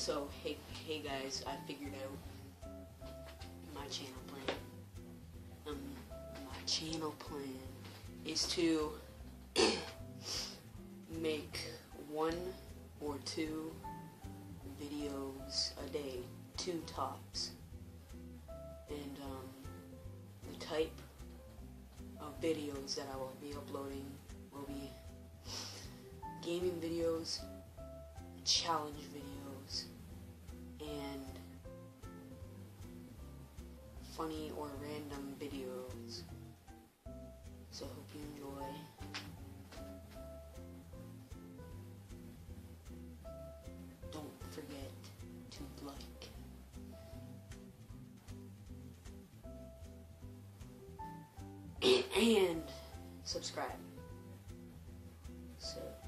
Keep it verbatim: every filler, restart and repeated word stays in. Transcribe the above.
So, hey, hey guys, I figured out my channel plan. Um, my channel plan is to make one or two videos a day, two tops. And, um, the type of videos that I will be uploading will be gaming videos, challenge videos, and funny or random videos. So hope you enjoy. Don't forget to like. And subscribe. So